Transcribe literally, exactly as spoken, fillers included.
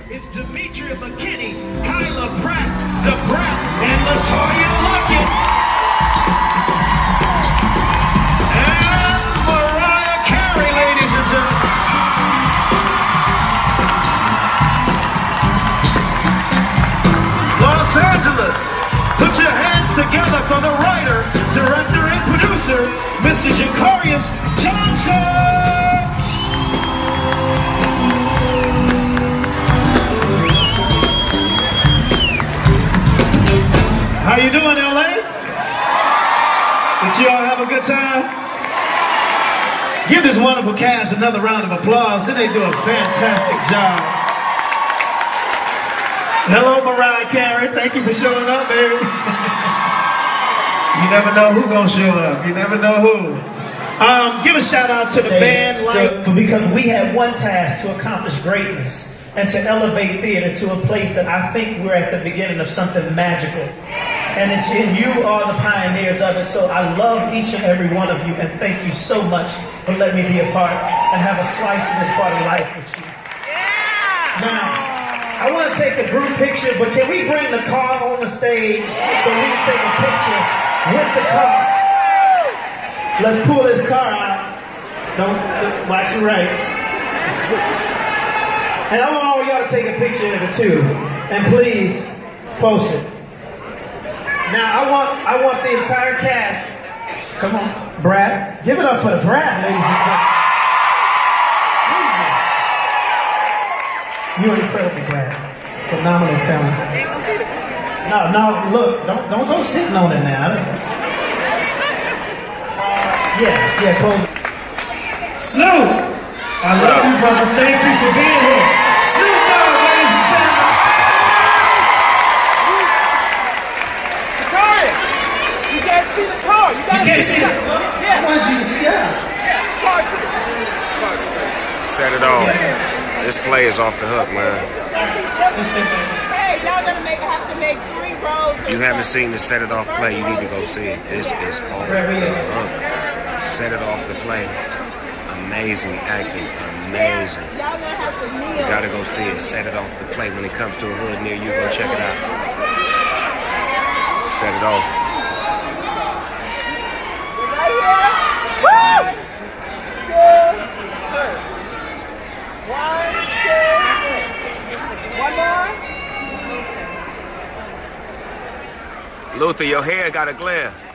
It's Demetria McKinney, Kyla Pratt, the Brat, and Latoya Luckett. And Mariah Carey, ladies and gentlemen. Los Angeles, put your hands together for the writer, director, and producer, Mister Jacarius Johnson. How you doing, L A? Did you all have a good time? Give this wonderful cast another round of applause. Did they do a fantastic job? Hello, Mariah Carey. Thank you for showing up, baby. You never know who's gonna show up. You never know who. Um, give a shout out to the band, like, so, because we had one task to accomplish greatness and to elevate theater to a place that I think we're at the beginning of something magical. And it's and you are the pioneers of it. So I love each and every one of you, and thank you so much for letting me be a part and have a slice of this part of life with you. Yeah. Now, I want to take a group picture, but can we bring the car on the stage so we can take a picture with the car? Let's pull this car out. Don't watch it right. And I want all y'all to take a picture of it too. And please post it. Now I want I want the entire cast. Come on, Brad. Give it up for the Brad, ladies and gentlemen. Jesus. You're incredible, Brad. Phenomenal talent. No, no, look, don't don't go sitting on it now. Yeah, yeah, close. Snoop! I love you, brother. Thank you for being here. Snoop Dogg, ladies and gentlemen. You can't see the car. You, you can't see it. Yeah. I want you to see us. Set it off. This play is off the hook, man. Hey, y'all gonna make have to make three rows. If you haven't seen the Set It Off play, you need to go see it. This is off the hook. Set It Off the play. Amazing acting. Amazing. You gotta go see it. Set It Off the play. When it comes to a hood near you, go check it out. Set It Off. One, two, three. One, two, three. One more. Luther, your hair got a glare.